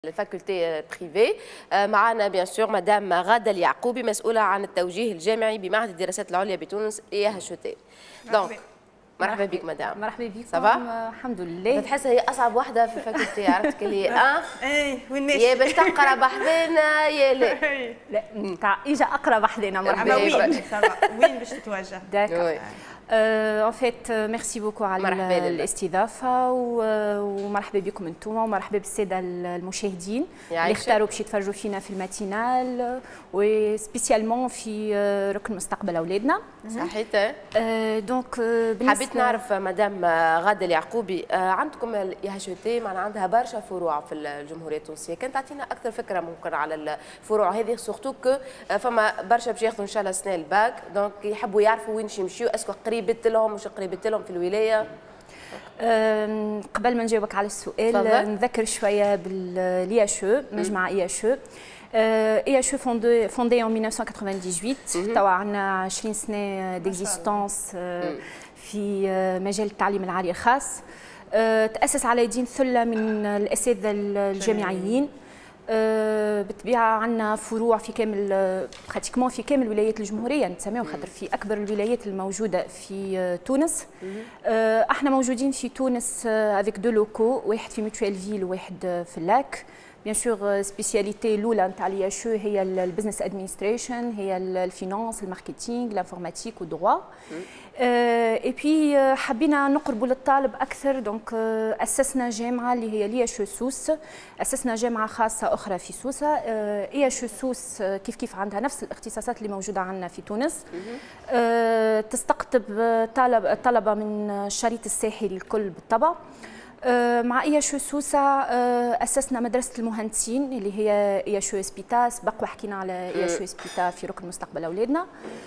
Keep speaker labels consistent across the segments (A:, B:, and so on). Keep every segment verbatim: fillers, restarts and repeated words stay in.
A: الفاكولتي بريفي. معنا بيان سور مدام غادة اليعقوبي مسؤولة عن التوجيه الجامعي بمعهد الدراسات العليا بتونس إي إتش تي. دونك مرحبا بك مدام.
B: مرحبا بك.
A: صافا؟
B: الحمد لله.
A: تحس هي أصعب وحدة في الفاكولتي، عرفت كلي اه؟
C: ايه وين ماشي؟
A: يا باش تقرا بحذنا يا لا.
B: لا نتاع اجا اقرا بحذنا مرحبا.
C: وين وين باش تتوجه؟
B: داكور. ان فيت ميرسي بوكو على الاستضافه ومرحبا بكم انتم ومرحبا بالساده المشاهدين اللي اختاروا باش يتفرجوا فينا في الماتينال وسبيسيالمون في ركن مستقبل اولادنا.
A: صحيت.
B: دونك
A: حبيت نعرف مدام غادة اليعقوبي، عندكم الاي اتش تي معناها عندها برشا فروع في الجمهوريه التونسيه، كان تعطينا اكثر فكره ممكن على الفروع هذه، سورتو كو فما برشا باش ياخذوا ان شاء الله سنه الباك، دونك يحبوا يعرفوا وين يمشيو، اسكو قريبت لهم مش قريبت لهم في الولايه؟
B: قبل ما نجاوبك على السؤال فضل. نذكر شويه بالاي اتش او، مجمع اي اتش او. اي اتش او فوندي فوندي en mille neuf cent quatre-vingt-dix-huit، توا عندنا عشرين سنه ديكزيستونس في مجال التعليم العالي الخاص. تأسس على يدين ثله من الاساتذه الجامعيين. بالطبيعه عندنا فروع في كامل براتيكمون في كامل ولايات الجمهوريه نسميو، خاطر في اكبر الولايات الموجوده في تونس. احنا موجودين في تونس افيك دو لوكو، واحد في ميتوال فيل وواحد في اللاك. بيان سور سبيسياليتي الاولى نتاع الاي اتش او هي البزنس ادمنستريشن، هي الفينانس، الماركتينغ، الانفورماتيك والدروا. اي بي حبينا نقربوا للطالب اكثر، دونك اسسنا جامعه اللي هي الاي اتش او سوس، اسسنا جامعه خاصه اخرى في سوسه. اي اتش او سوس كيف كيف عندها نفس الاختصاصات اللي موجوده عندنا في تونس. تستقطب طلب طلبه من الشريط الساحلي الكل بالطبع. مع اي اتش او سوسه اسسنا مدرسه المهندسين اللي هي اي اتش او اسبيتا، سبق وحكينا على اي اتش او اسبيتا في ركن مستقبل اولادنا.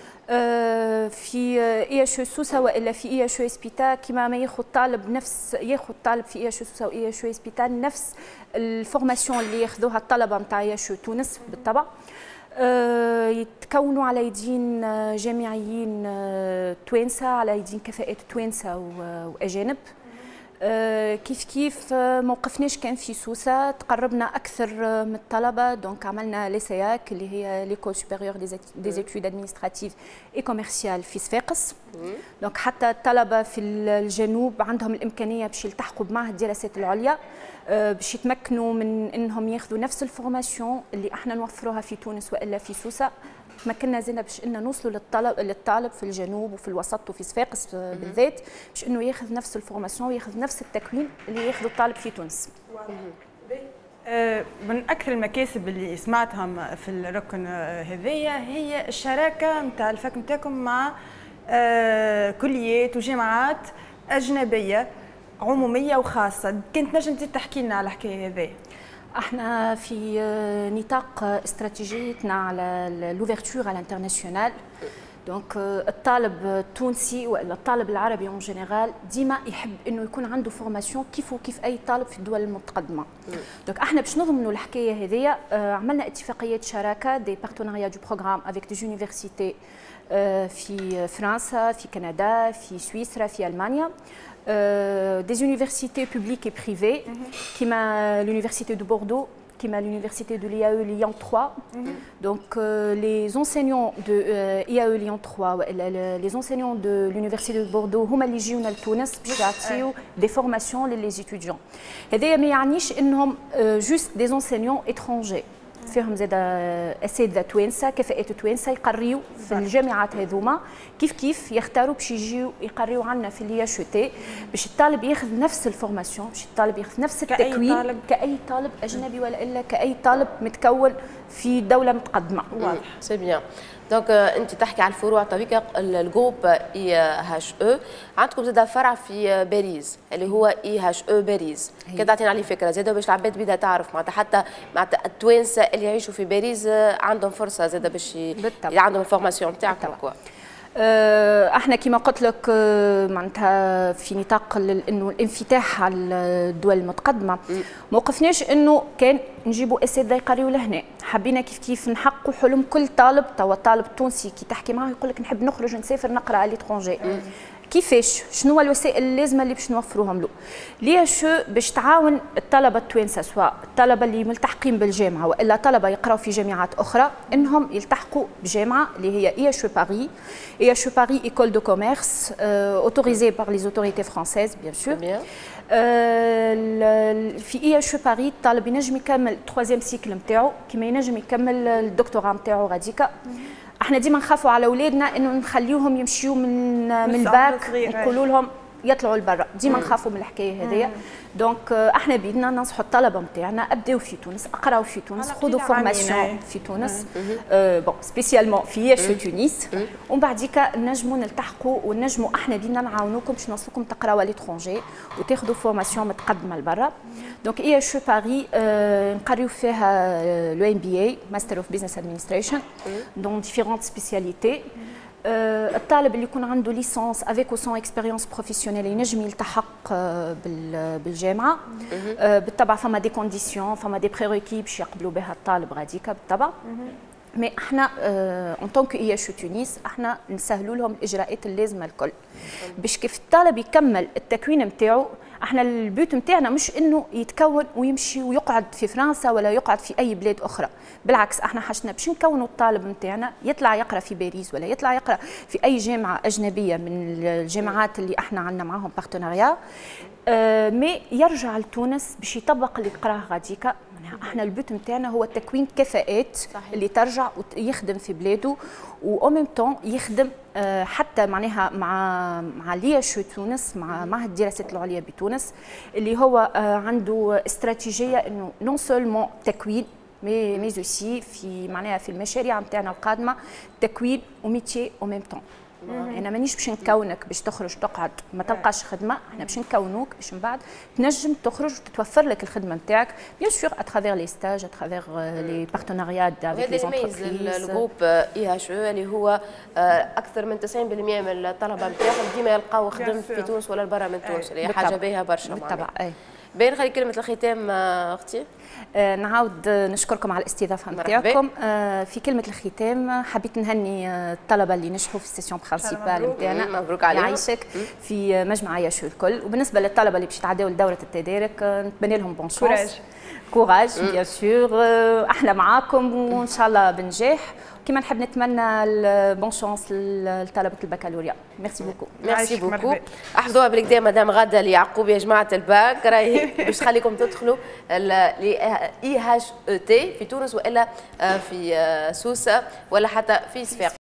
B: في اي اتش او سوسه والا في اي اتش او اسبيتا كيما ما ياخذ طالب نفس ياخذ طالب في اي اتش او سوسه واي اتش او اسبيتا نفس الفورماسيون اللي ياخذوها الطلبه نتاع اي اتش او تونس بالطبع. يتكونوا على يدين جامعيين توانسه، على يدين كفاءات توانسه واجانب. كيف كيف موقفناش كان في سوسه، تقربنا اكثر من الطلبه، دونك عملنا ليسياك اللي هي ليكول سوبيريور دي زيتود ادمنستراتيف اي كوميرسيال في صفاقس. دونك حتى الطلبه في الجنوب عندهم الامكانيه باش يلتحقوا بمعهد الدراسات العليا، باش يتمكنوا من انهم ياخذوا نفس الفورماسيون اللي احنا نوفروها في تونس والا في سوسه. تمكنا زينا باش انه نوصلوا للطلب للطالب في الجنوب وفي الوسط وفي صفاقس بالذات، باش انه ياخذ نفس الفورماسيون وياخذ نفس التكوين اللي ياخذه الطالب في تونس.
C: من اكثر المكاسب اللي سمعتهم في الركن هذيا هي الشراكه نتاع الفك نتاعكم مع كليات وجامعات اجنبيه عموميه وخاصه، كنت نجم تحكي لنا على الحكايه هذه؟
B: احنا في نطاق استراتيجيتنا على لوفرتور على الانترناسيونال، دونك الطالب التونسي ولا الطالب العربي اون جينيرال ديما يحب انه يكون عنده فورماسيون كيف وكيف اي طالب في الدول المتقدمه. دونك احنا باش نضمنوا الحكايه هذيا عملنا اتفاقيات شراكه دي بارتناريا دو بروغرام افيك دي يونيفرسيتي في فرنسا، في كندا، في سويسرا، في المانيا. Euh, des universités publiques et privées, comme l'université de Bordeaux, comme l'université de l'I A E Lyon trois. Mm-hmm. Donc euh, les enseignants de euh, I A E Lyon trois, les enseignants de l'université de Bordeaux, هم اللي يجيونا لتونس باش يعطيو des formations للي étudiants. هذايا ما يعنيش انهم juste des enseignants étrangers. فيهم زاد اساتذه توانسه كفاءات توانسه يقريوا في الجامعات هذوما، كيف كيف يختاروا باش يجيو يقريوا عندنا في الاي اتش تي، باش الطالب ياخذ نفس الفورماسيون، باش الطالب ياخذ نفس التكوين كأي طالب, كأي طالب اجنبي ولا الا كأي طالب متكون في دوله متقدمه.
A: واضح. سي بيان. دونك انت تحكي على الفروع تويكا الجروب اي اتش او، عندكم زاد فرع في باريس اللي هو اي اتش او باريس، كي تعطينا عليه فكره زاد باش العباد بدها تعرف معناتها حتى معناتها التوانسه اللي يعيشوا في باريس عندهم فرصه زاد باش عندهم الفورماسيون نتاعكم كوا.
B: احنا كما قلت لك معناتها في نطاق انه الانفتاح على الدول المتقدمه، ما وقفناش انه كان نجيبوا اساتذه يقريوا لهنا، حبينا كيف كيف نحققوا حلم كل طالب. توا الطالب التونسي كي تحكي معاه يقول لك نحب نخرج نسافر نقرا على ليترونجي، كيفاش؟ شنو الوسائل اللازمه اللي باش نوفروهم له؟ لي شو باش تعاون الطلبه التوانسه سواء الطلبه اللي ملتحقين بالجامعه والا طلبه يقراوا في جامعات اخرى انهم يلتحقوا بجامعه اللي هي اي اتش باري. اي اتش باري ايكول دو كوميرس اوتوريزي بار لي اوتوريتي فرانسيز بيان سور. في اي اتش باري الطالب ينجم يكمل التروازيام سيكل نتاعو كيما ينجم يكمل الدكتوراه نتاعو غاديكا. احنا ديما نخافوا على اولادنا انه نخليوهم يمشيوا من من الباك نقولوا لهم يطلعوا لبرا، ديما نخافوا من الحكايه هذيا. دونك احنا بيدنا ننصحوا الطلبه نتاعنا ابداو في تونس، اقراو في تونس، خذوا فورماسيون في تونس بون سبيسيالمون في ايش تونس، ومن بعديك نجموا نلتحقوا ونجموا احنا بيدنا نعاونوكم باش نوصلوكم تقراوا على ليترونجي وتاخذوا فورماسيون متقدمه لبرا. دونك اي اتش باري نقريو فيها لو ام بي اي ماستر اوف بزنس ادمنستريشن دون ديفيرونت سبيسياليتي. الطالب اللي يكون عنده ليسانس افيك او سون اكسبيريونس بروفيسيونيل ينجم يلتحق بالجامعه. بالطبع فما دي كونديسيون فما دي بريروكي باش يقبلوا بها الطالب غاديكا بالطبع. مي احنا اون طونك اي اتش تونس احنا نسهلوا لهم الاجراءات اللازمه الكل باش كيف الطالب يكمل التكوين نتاعو. احنا البيوت نتاعنا مش انه يتكون ويمشي ويقعد في فرنسا ولا يقعد في اي بلاد اخرى، بالعكس احنا حاجتنا باش نكونوا الطالب نتاعنا يطلع يقرا في باريس ولا يطلع يقرا في اي جامعه اجنبيه من الجامعات اللي احنا عندنا معاهم بارتناريا، اه مي يرجع لتونس باش يطبق اللي قراه غاديكا. احنا البيوت نتاعنا هو تكوين كفاءات صحيح. اللي ترجع ويخدم في بلاده و ميم طون يخدم اه حتى معناها مع مع لي اتش تونس مع معهد الدراسات العليا بتونس اللي هو اه عنده استراتيجيه انه نون سولمون تكوين مي مي اوسي في معناها في المشاريع نتاعنا القادمه تكوين وميتي او ميم طون. انا مانيش باش نكونك باش تخرج تقعد ما تلقاش خدمه، احنا باش نكونوك باش من بعد تنجم تخرج وتتوفر لك الخدمه نتاعك بيان سور اترافير لي ستاج اترافير لي بارتناريات افيك لي
A: انتربريز. الجروب اي اتش او اللي هو اكثر من تسعين بالمئة من الطلبه نتاعهم ديما يلقاو خدمه في تونس ولا برا من تونس اللي هي حاجه باهيه برشا.
B: بالطبع اي
A: باين. خلي كلمه الختام اختي.
B: آه نعاود نشكركم على الاستضافه نتاعكم. آه في كلمه الختام حبيت نهني الطلبه اللي نجحوا في السيسيون برينسيبال نتاعنا.
A: مبروك عليهم.
B: يعيشك في مجمع ياشو الكل. وبالنسبه للطلبه اللي باش يتعداو لدوره التدارك نتمنى لهم بون شانس كوراج بيان سور. احنا معاكم وان شاء الله بنجاح. كما نحب نتمنى البون شانس لطلبه البكالوريا. ميرسي بوكو.
A: ميرسي بوكو. احفظوها بالكدا مدام غاده ليعقوب يا جماعه الباك راهي باش تخليكم تدخلوا ل اي اتش او تي في تونس والا في سوسه ولا حتى في صفاقس.